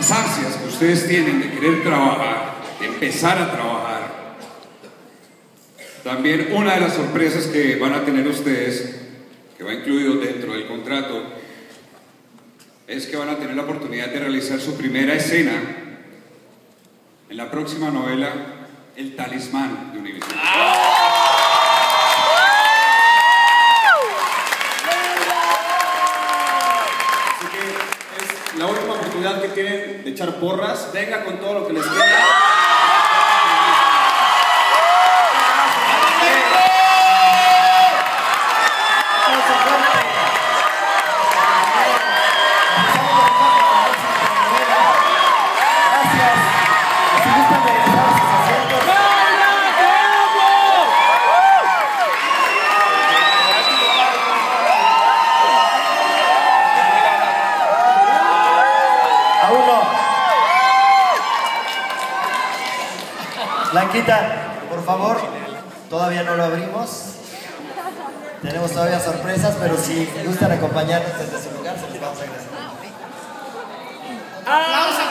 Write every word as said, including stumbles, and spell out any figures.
las ansias que ustedes tienen de querer trabajar, de empezar a trabajar. También una de las sorpresas que van a tener ustedes, que va incluido dentro del contrato, es que van a tener la oportunidad de realizar su primera escena en la próxima novela El Talismán de Univision. Así que es la última oportunidad que tienen de echar porras. Venga con todo lo que les queda. Blanquita, por favor, todavía no lo abrimos. Tenemos todavía sorpresas, pero si gustan acompañarnos desde su lugar, se les vamos a agradecer.